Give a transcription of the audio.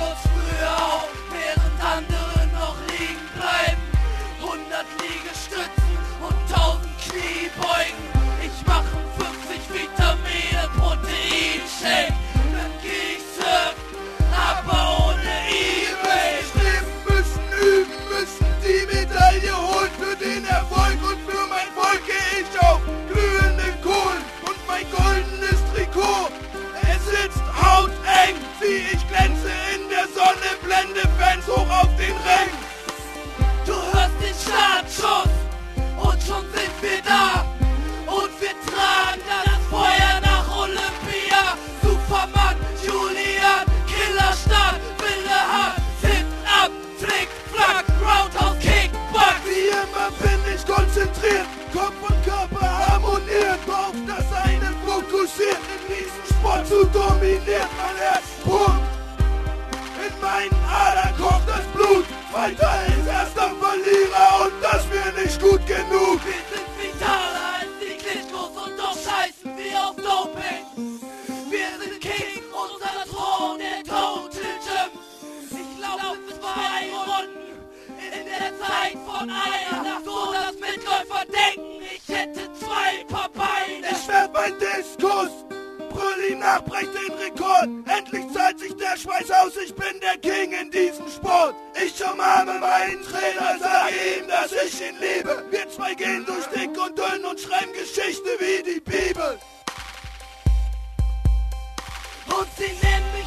kurz früher auf, während andere noch liegen bleiben. 100 Liegestützen und 1000 Kniebeugen. Ich mache 50 Vitamine, Proteinshake. Dann geh ich surfen, aber ohne E-Mail. Streben müssen, üben müssen, die Medaille holen für den Erfolg und für mein Volk geh ich auf glühende Kohlen und mein goldenes Trikot. Es sitzt hauteng, wie ich glänze in der Sonne, blende Fans hoch auf den Rängen. Du hörst den Startschuss und schon sind wir da. Und wir tragen das Feuer nach Olympia. Superman, Julian, Killerstart, Wille Hart, Sit-Up, Flick, Flack, Roundhouse, Kickback. Wie immer bin ich konzentriert, Kopf und Körper harmoniert, auf das eine fokussiert, im Riesensport zu dominieren, mein Herz pumpt. In meinen Adern kocht das Blut, weiter als erster Verlierer und das mir nicht gut genug. Wir sind vitaler als die Klitschkos und doch scheißen wir auf Doping. Wir sind King, unser Thron, der Total Gym. Ich laufe 2 Runden in der Zeit von einer Nacht, so dass Mitläufer denken, ich hätte 2 Paar Beine. Ich werd mein Diskus, brüll ihn nach, brech den Rekord. Endlich zahlt sich der Schweiß aus, ich bin der King in diesem Sport. Ich umarme meinen Trainer, sage ihm, dass ich ihn liebe. Wir zwei gehen durch dick und dünn und schreiben Geschichte wie die Bibel. Und sie nennen mich